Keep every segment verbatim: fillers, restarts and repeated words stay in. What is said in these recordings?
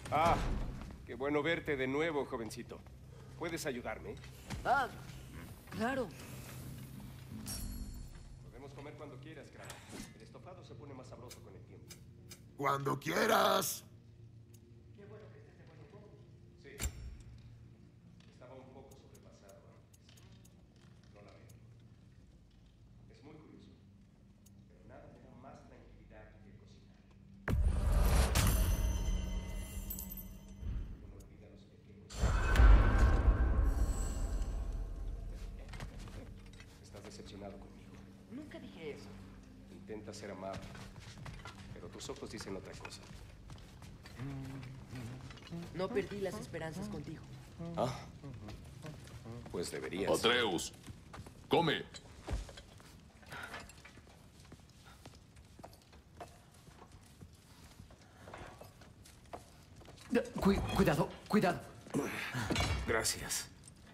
Ah, qué bueno verte de nuevo, jovencito. ¿Puedes ayudarme? Ah, claro. Podemos comer cuando quieras, crack. El estofado se pone más sabroso con el tiempo. Cuando quieras. Qué bueno que estés de buen humor. Sí. Estaba un poco sobrepasado antes. No la veo. Es muy curioso. Pero nada me da más tranquilidad que cocinar. Uno olvida los pequeños. Estás decepcionado conmigo. Nunca dije eso. Intenta ser amable, pero tus ojos dicen otra cosa. No perdí las esperanzas contigo. Ah, pues deberías. Atreus, come. Cu- cuidado, cuidado. Gracias.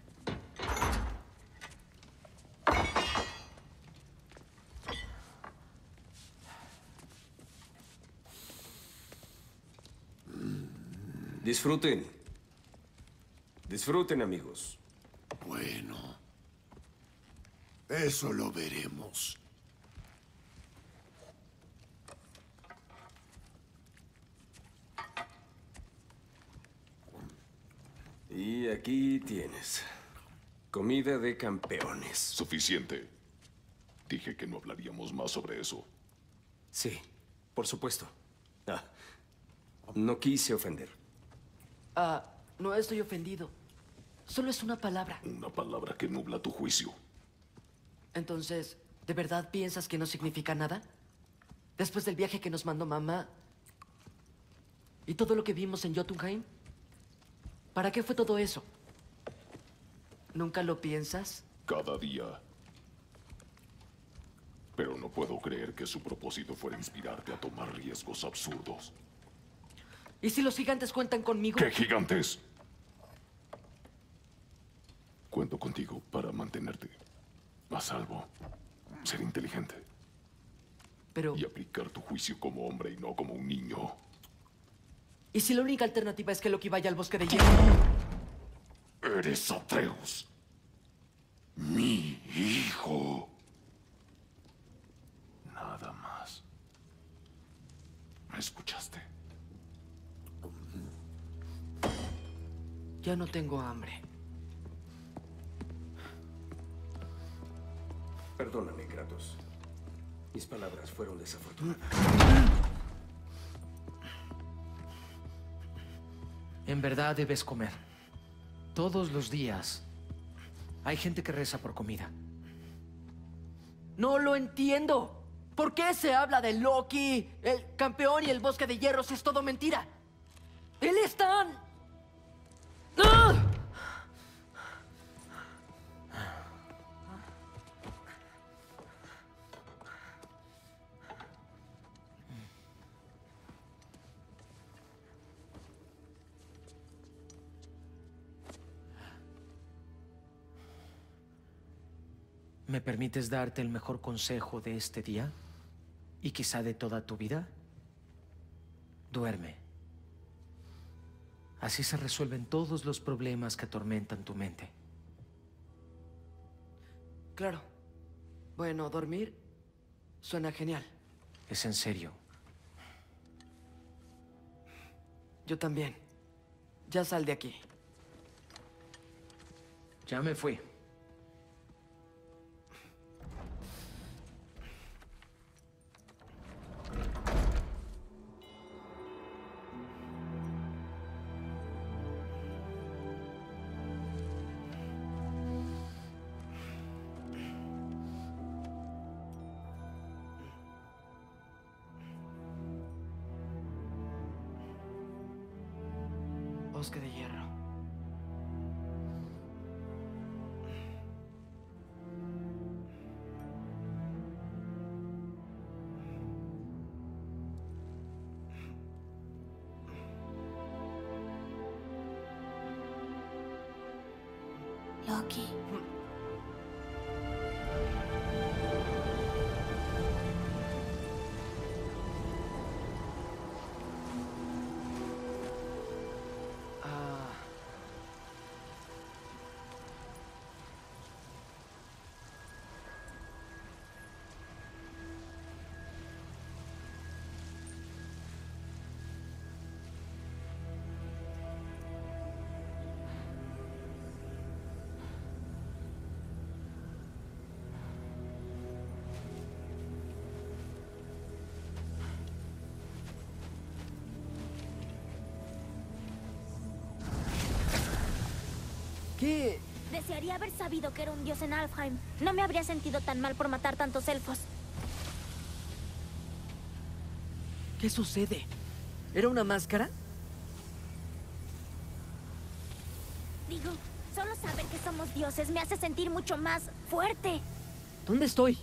Disfruten. Disfruten, amigos. Bueno. Eso lo veremos. Y aquí tienes. Comida de campeones. Suficiente. Dije que no hablaríamos más sobre eso. Sí, por supuesto. Ah, no quise ofender. Ah, no estoy ofendido. Solo es una palabra. Una palabra que nubla tu juicio. Entonces, ¿de verdad piensas que no significa nada? Después del viaje que nos mandó mamá y todo lo que vimos en Jotunheim, ¿para qué fue todo eso? ¿Nunca lo piensas? Cada día. Pero no puedo creer que su propósito fuera inspirarte a tomar riesgos absurdos. ¿Y si los gigantes cuentan conmigo? ¿Qué gigantes? Cuento contigo para mantenerte a salvo, ser inteligente Pero, y aplicar tu juicio como hombre y no como un niño. ¿y si la única alternativa es que Loki vaya al bosque de hielo? Eres Atreus, mi hijo. Nada más. ¿Me escuchaste? Ya no tengo hambre. Perdóname, Kratos. Mis palabras fueron desafortunadas. En verdad debes comer. Todos los días. Hay gente que reza por comida. No lo entiendo. ¿Por qué se habla de Loki, el campeón y el bosque de hierro si es todo mentira? Él es tan... ¡Ah! ¿Me permites darte el mejor consejo de este día? Y quizá de toda tu vida. Duerme. Así se resuelven todos los problemas que atormentan tu mente. Claro. Bueno, dormir suena genial. Es en serio. Yo también. Ya sal de aquí. Ya me fui. Bosque de hierro. Loki. ¿Qué? Desearía haber sabido que era un dios en Alfheim. No me habría sentido tan mal por matar tantos elfos. ¿Qué sucede? ¿Era una máscara? Digo, solo saber que somos dioses me hace sentir mucho más fuerte. ¿Dónde estoy?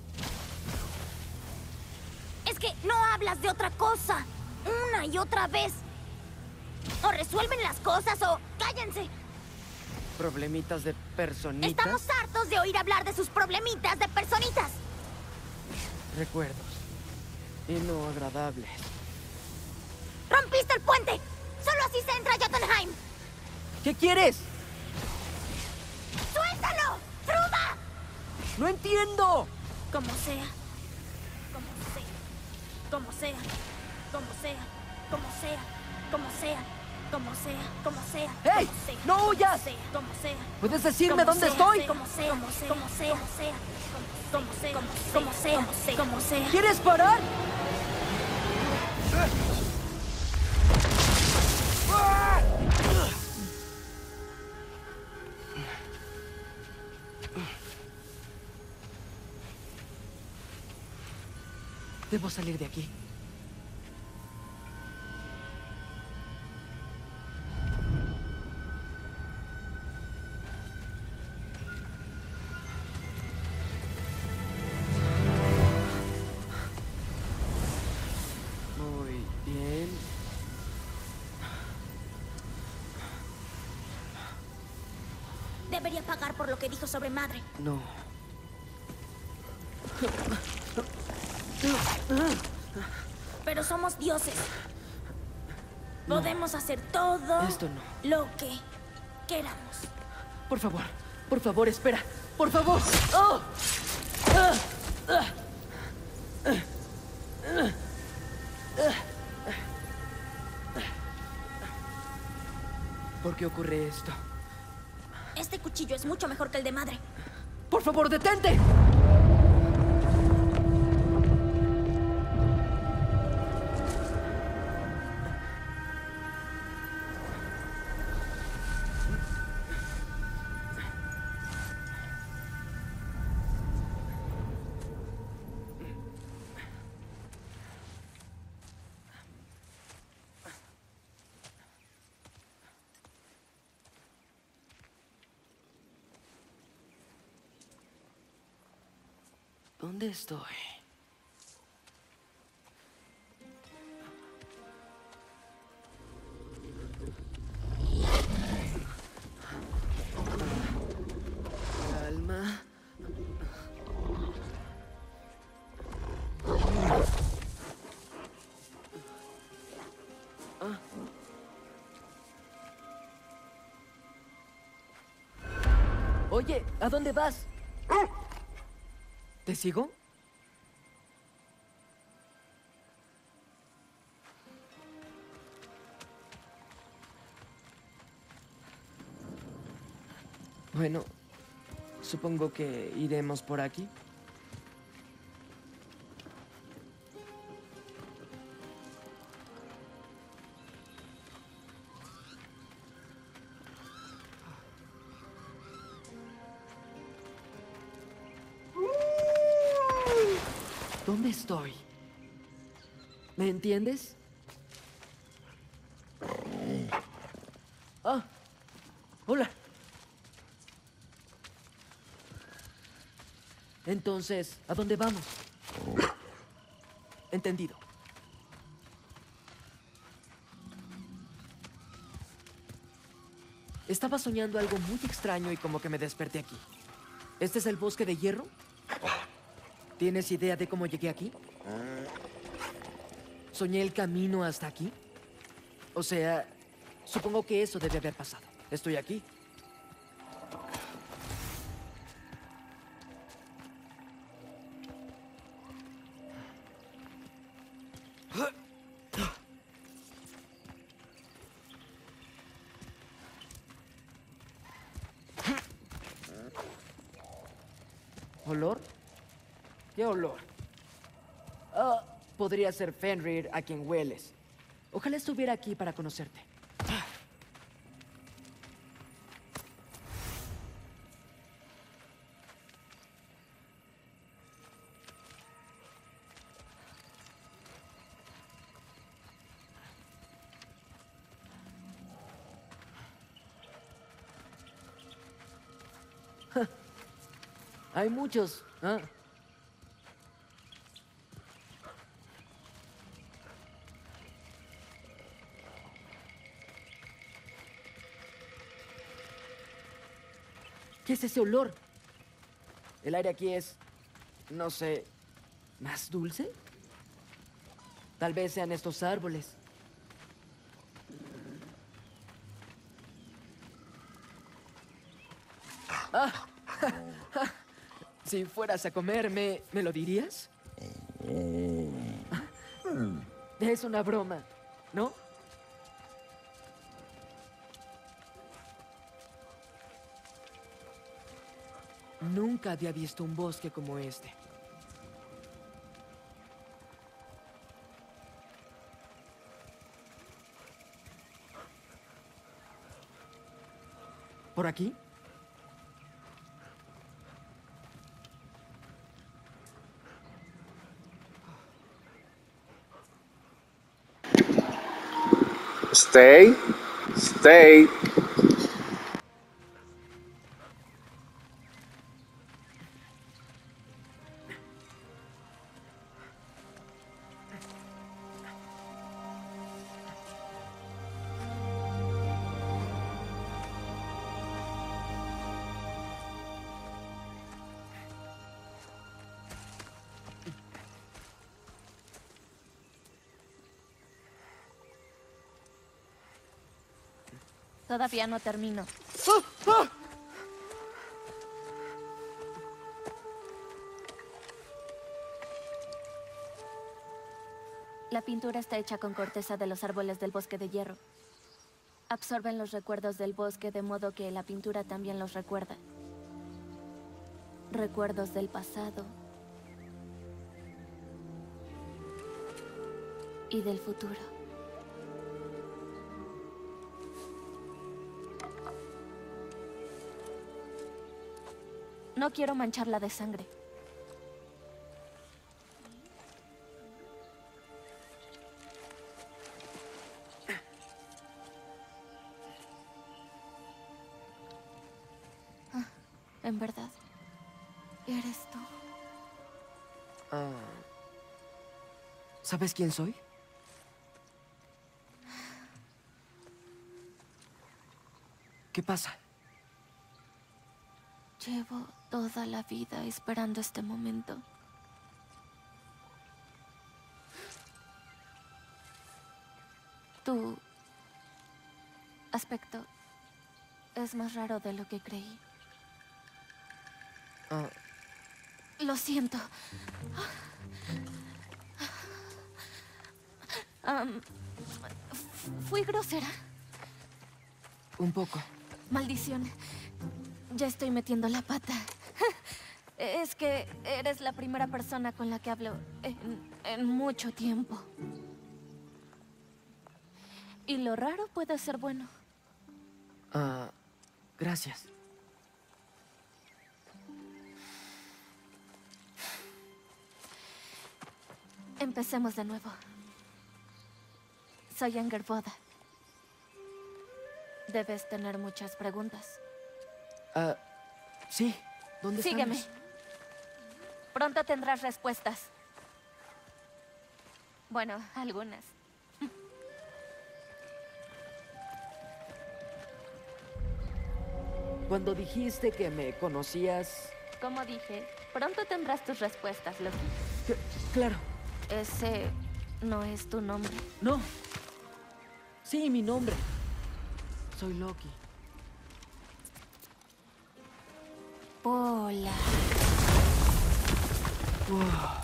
Es que no hablas de otra cosa. Una y otra vez. O resuelven las cosas o cállense. ¿Problemitas de personitas? Estamos hartos de oír hablar de sus problemitas de personitas. Recuerdos. Y no agradables. ¡Rompiste el puente! ¡Solo así se entra a Jotunheim! ¿Qué quieres? ¡Suéltalo! ¡Truda! ¡No entiendo! Como sea. Como sea. Como sea. Como sea. Como sea. Como sea. Como sea. Como sea. ¡Hey! Como sea, ¡No como huyas! sea, Como sea. ¿Puedes decirme Como dónde sea, estoy? Como sea. Como sea. Como sea. Como sea. Como sea. Como sea. Como sea. ¿Quieres parar? Debo salir de aquí. Muy bien. Debería pagar por lo que dijo sobre madre. No. Pero somos dioses. Podemos hacer todo Esto no. lo que queramos. Por favor, por favor, espera. Por favor. ¡Oh! ¡Ah! ¡Ah! ¿Por qué ocurre esto? Este cuchillo es mucho mejor que el de madre. ¡Por favor, detente! ¿Dónde estoy? Calma. Ah. Oye, ¿a dónde vas? ¿Te sigo? Bueno, supongo que iremos por aquí. ¿Dónde estoy? ¿Me entiendes? Ah, hola. Entonces, ¿a dónde vamos? Entendido. Estaba soñando algo muy extraño y como que me desperté aquí. ¿Este es el bosque de hierro? ¿Tienes idea de cómo llegué aquí? ¿Soñé el camino hasta aquí? O sea, supongo que eso debe haber pasado. Estoy aquí. ¿Olor? ¿Qué olor? Ah, podría ser Fenrir a quien hueles. Ojalá estuviera aquí para conocerte. Hay muchos. ¿Ah? ¿Qué es ese olor? El aire aquí es, no sé, ¿más dulce? Tal vez sean estos árboles. Ah, si fueras a comerme, ¿me lo dirías? Es una broma, ¿no? Nunca había visto un bosque como este. ¿Por aquí? Stay. Stay. Todavía no termino. La pintura está hecha con corteza de los árboles del bosque de hierro. Absorben los recuerdos del bosque de modo que la pintura también los recuerda. Recuerdos del pasado y del futuro. No quiero mancharla de sangre. Ah, en verdad, eres tú. Ah, ¿sabes quién soy? ¿Qué pasa? Llevo toda la vida esperando este momento. Tu aspecto es más raro de lo que creí. Ah, Lo siento. Am, fui grosera. un poco. Maldición. Ya estoy metiendo la pata. Es que eres la primera persona con la que hablo en, en mucho tiempo. Y lo raro puede ser bueno. Ah, gracias. Empecemos de nuevo. Soy Angerboda. Debes tener muchas preguntas. Ah, sí. ¿Dónde Sígueme. estamos? Pronto tendrás respuestas. Bueno, algunas. Cuando dijiste que me conocías... Como dije, pronto tendrás tus respuestas, Loki. C- claro. Ese no es tu nombre. No. Sí, mi nombre. Soy Loki. Hola. Wow.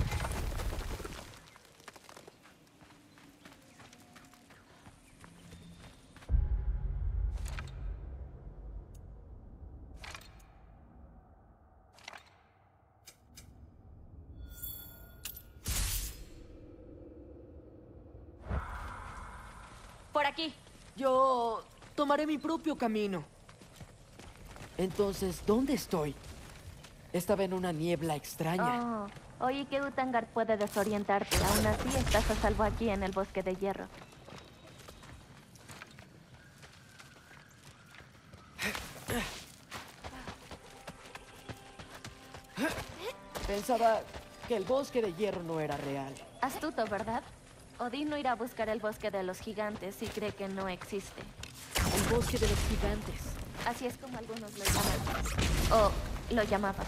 Por aquí. Yo tomaré mi propio camino. Entonces, ¿dónde estoy? Estaba en una niebla extraña. Oh, oí que Utangar puede desorientarte. Aún así, estás a salvo aquí en el bosque de hierro. Pensaba que el bosque de hierro no era real. Astuto, ¿verdad? Odín no irá a buscar el bosque de los gigantes y cree que no existe. El bosque de los gigantes. Así es como algunos lo llaman. O lo llamaban.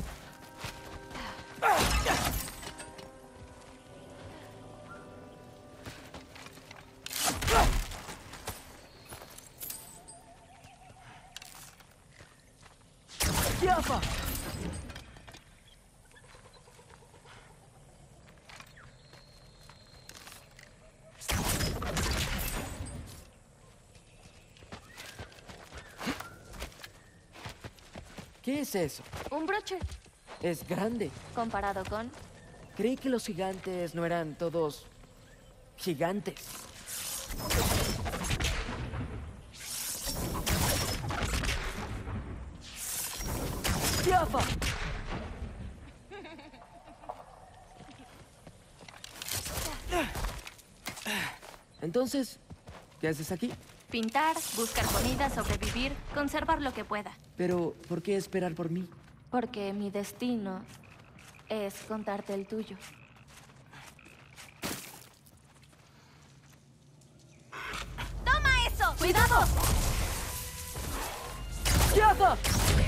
¡Yafa! ¿Qué es eso? Un broche. Es grande. Comparado con... Creí que los gigantes no eran todos gigantes. ¡Yafa! Entonces, ¿qué haces aquí? Pintar, buscar comida, sobrevivir, conservar lo que pueda. Pero, ¿por qué esperar por mí? Porque mi destino es contarte el tuyo. ¡Toma eso! ¡Cuidado! ¡Yafa!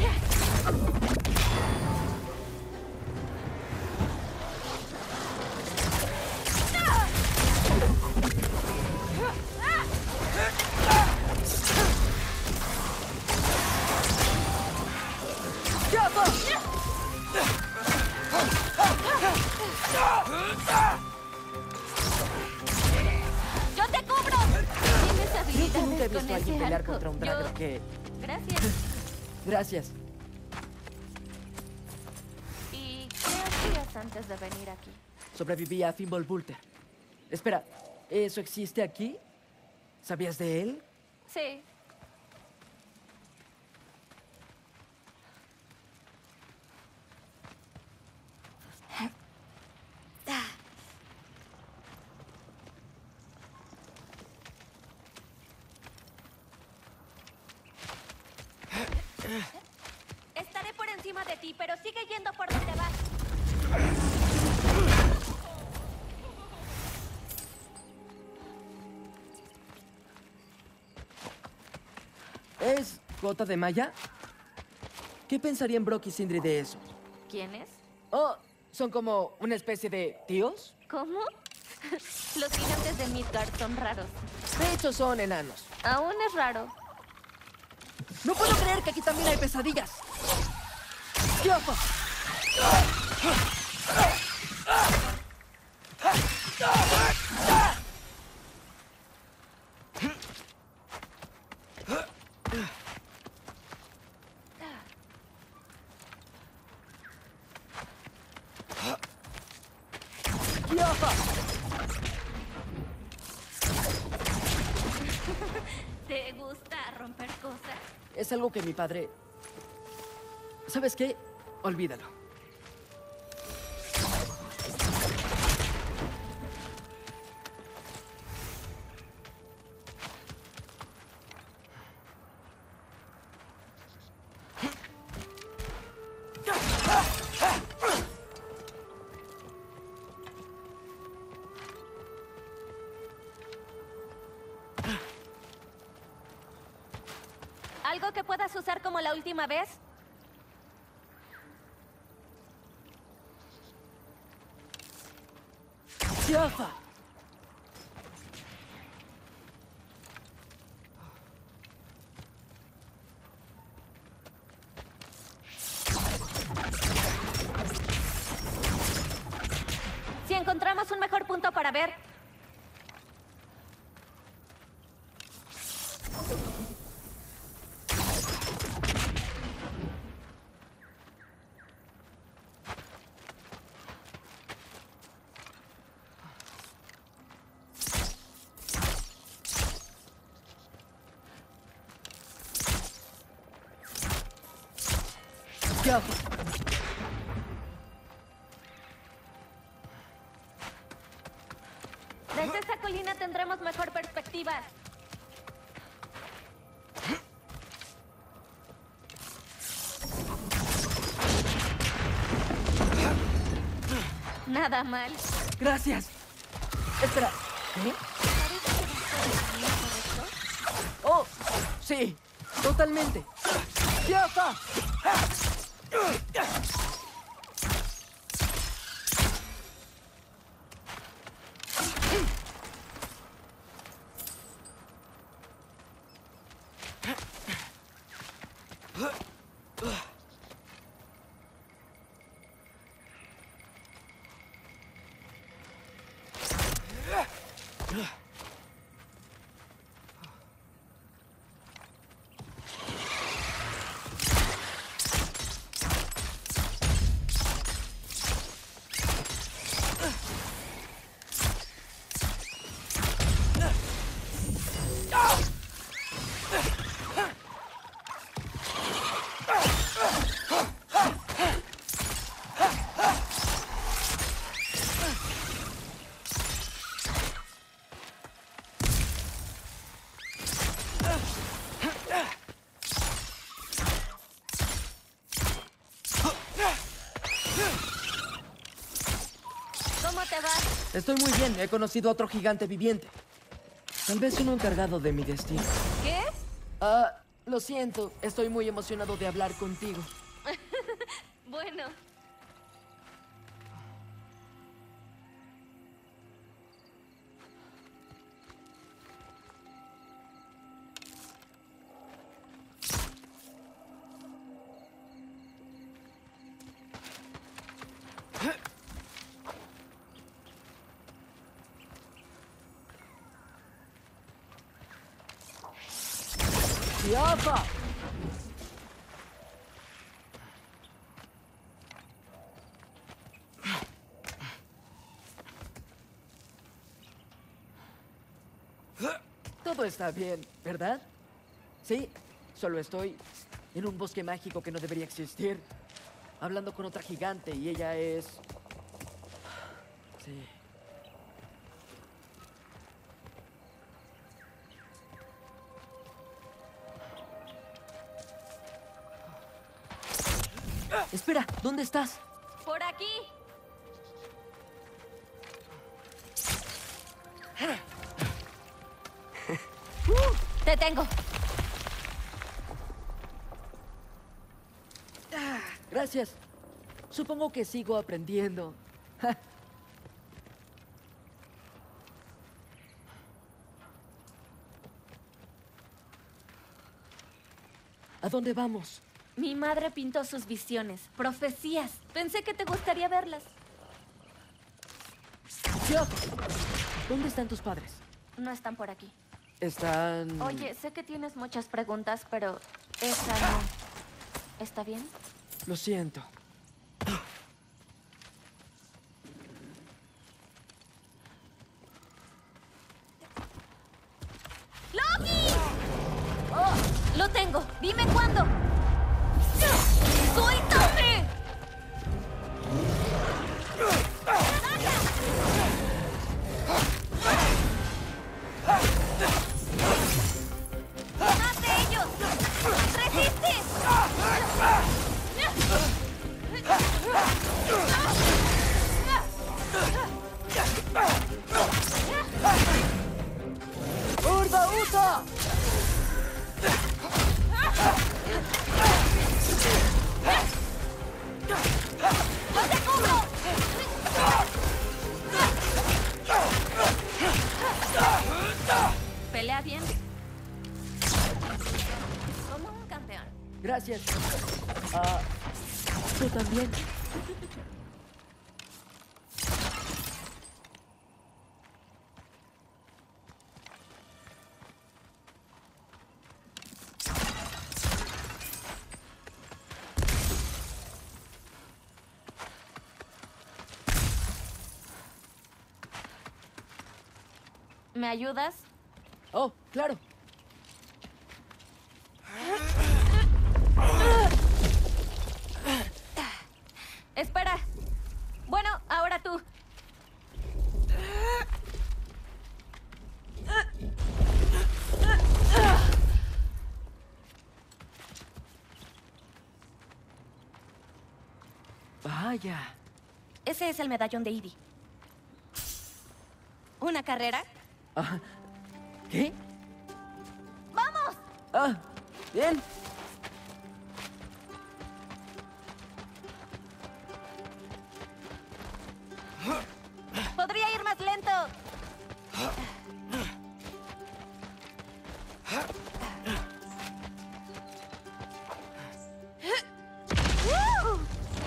¡Yo te cubro! Tienes habilidades Nunca he visto con a alguien ese pelear arco. contra un Yo- dragón que... Gracias. Gracias. ¿Y qué hacías antes de venir aquí? Sobreviví a Fimbulvulter. Espera, ¿eso existe aquí? ¿Sabías de él? Sí. Estaré por encima de ti, pero sigue yendo por donde vas. ¿Es gota de malla? ¿Qué pensarían Brock y Sindri de eso? ¿Quién es? Oh, ¿son como una especie de tíos? ¿Cómo? Los gigantes de Midgard son raros. De hecho, son enanos. Aún es raro. ¡No puedo creer que aquí también hay pesadillas! ¡Yafa! ¡Yafa! ¿Te gusta romper cosas? Es algo que mi padre... ¿Sabes qué? Olvídalo. ¿Algo que puedas usar como la última vez? ¡Yafa! Si encontramos un mejor punto para ver... ¡Yafa! Desde esa colina tendremos mejor perspectiva. Nada mal. Gracias. Espera. ¿Eh? Oh, sí. Totalmente. ¡Ya está! ¿Cómo te va? Estoy muy bien. He conocido a otro gigante viviente. Tal vez uno encargado de mi destino. ¿Qué? Ah, lo siento. Estoy muy emocionado de hablar contigo. Bueno. ¡Yafa! Todo está bien, ¿verdad? Sí, solo estoy en un bosque mágico que no debería existir, hablando con otra gigante y ella es... Sí. Espera, ¿dónde estás? Por aquí. Te tengo. Gracias. Supongo que sigo aprendiendo. ¿A dónde vamos? Mi madre pintó sus visiones, profecías. Pensé que te gustaría verlas. Chuck, ¿dónde están tus padres? No están por aquí. Están... Oye, sé que tienes muchas preguntas, pero esa no. ¿Está bien? Lo siento. ¡Loki! ¡Oh! ¡Lo tengo! ¡Dime cuándo! ¡Suéltame! ¡Más de ellos! ¡Resiste! ¡Urda, usa! ¡Yo te cubro! Pelea bien. Como un campeón. Gracias. Ah, tú también. ¿Me ayudas? Oh, claro. Espera. Bueno, ahora tú. Vaya. ese es el medallón de Edie. ¿Una carrera? Ah, ¿qué? ¡Vamos! Ah, bien. Podría ir más lento. ¡Woo!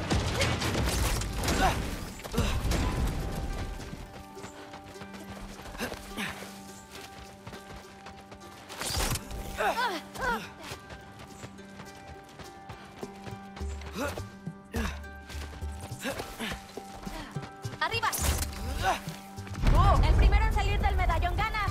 ¡Arriba! El primero en salir del medallón gana.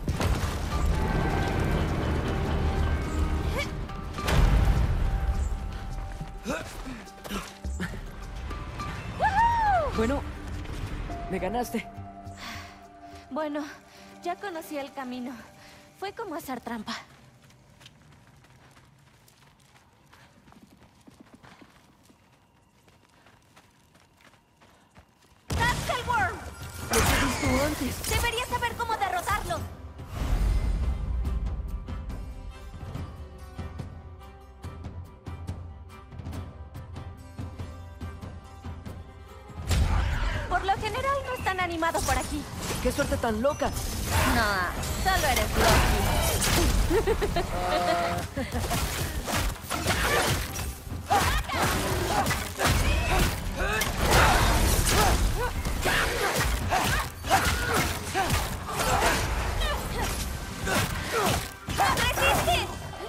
¡Woohoo! Bueno, me ganaste. Bueno, ya conocí el camino. Fue como hacer trampa. ¡Castle Lo he visto antes. Deberías saber cómo derrotarlo. Por lo general no es tan animado por aquí. ¡Qué suerte tan loca! No, solo eres Loki. ¡Resiste!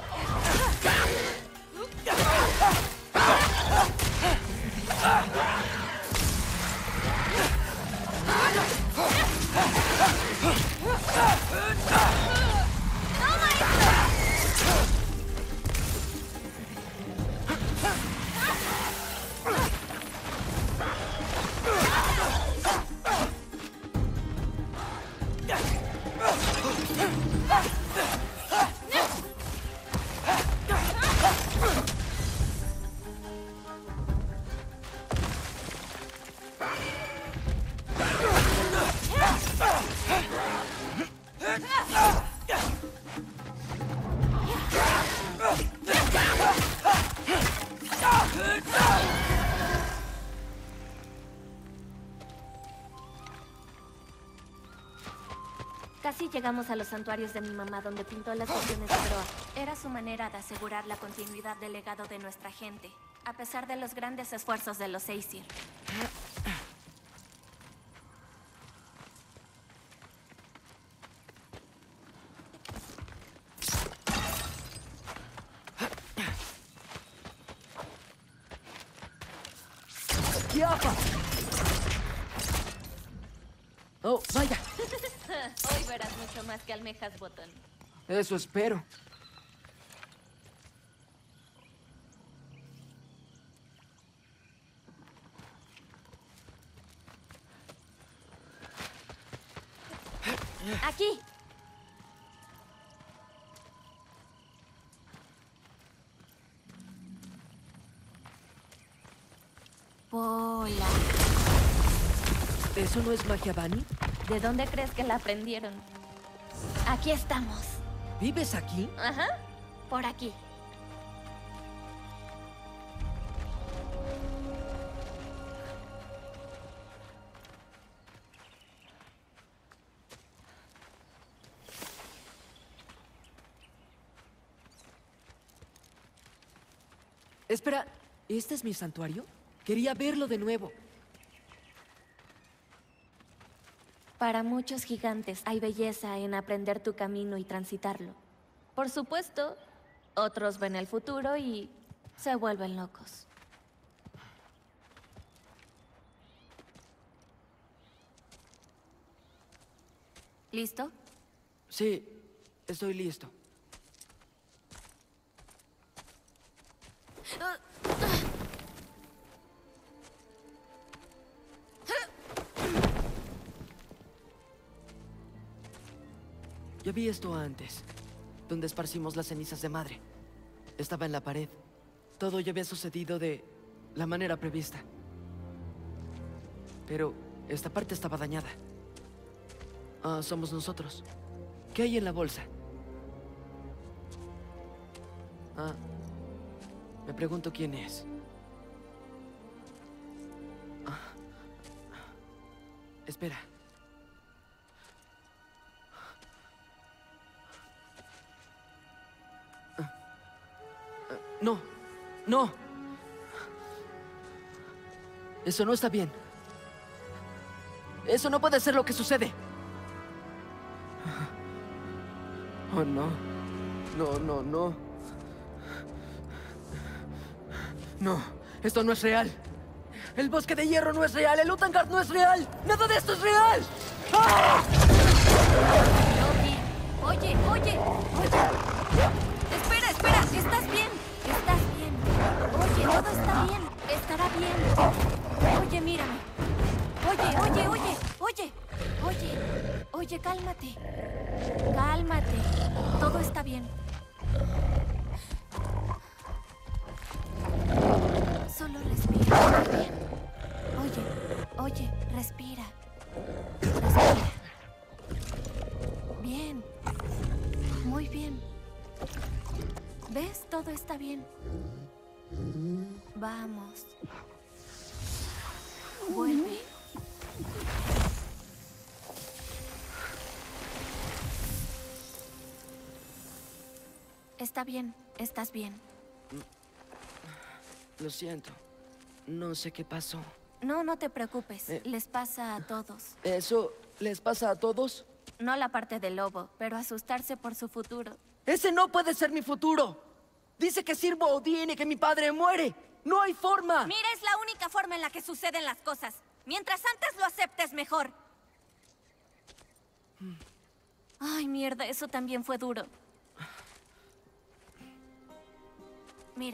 ¡Toma esto! Casi llegamos a los santuarios de mi mamá, donde pintó las visiones de Groa. Era su manera de asegurar la continuidad del legado de nuestra gente, a pesar de los grandes esfuerzos de los Aesir. ¡Kiapa! Oh, vaya. Hoy verás mucho más que almejas botón. Eso espero. ¡Aquí! Pola. ¿Eso no es magia Bunny? ¿De dónde crees que la aprendieron? Aquí estamos. ¿Vives aquí? Ajá, por aquí. Espera, ¿este es mi santuario? Quería verlo de nuevo. Para muchos gigantes hay belleza en aprender tu camino y transitarlo. Por supuesto, otros ven el futuro y se vuelven locos. ¿Listo? Sí, estoy listo. Ya vi esto antes, donde esparcimos las cenizas de madre. Estaba en la pared. Todo ya había sucedido de la manera prevista. Pero esta parte estaba dañada. Ah, somos nosotros. ¿Qué hay en la bolsa? Ah, me pregunto quién es. Ah, espera. Ah, ah, no, no. Eso no está bien. Eso no puede ser lo que sucede. Oh, no. No, no, no. No, esto no es real. El bosque de hierro no es real. El Utangard no es real. Nada de esto es real. ¡Ah! Loki, oye, oye, oye. Espera, espera. ¿Estás bien? ¿Estás bien? Oye, todo está bien. Estará bien. Oye, mírame. Oye, oye, oye, oye. Oye, oye, cálmate. Cálmate. Todo está bien. Solo respira. Bien. Oye, oye, respira. Respira. Bien. Muy bien. ¿Ves? Todo está bien. Vamos. Vuelve. Está bien, estás bien. Lo siento. No sé qué pasó. No, no te preocupes. Eh. Les pasa a todos. ¿Eso les pasa a todos? No la parte del lobo, pero asustarse por su futuro. ¡Ese no puede ser mi futuro! Dice que sirvo a Odín y que mi padre muere. ¡No hay forma! Mira, es la única forma en la que suceden las cosas. Mientras antes lo aceptes, mejor. Ay, mierda, eso también fue duro. Mira.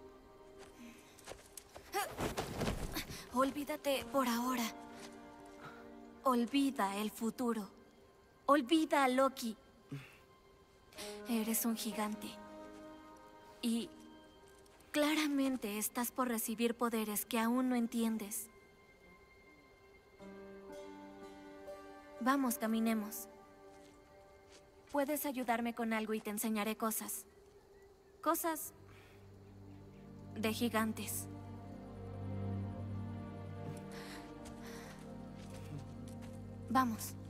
Olvídate por ahora. Olvida el futuro. Olvida a Loki. Eres un gigante. Y claramente estás por recibir poderes que aún no entiendes. Vamos, caminemos. Puedes ayudarme con algo y te enseñaré cosas. Cosas de gigantes. Vamos.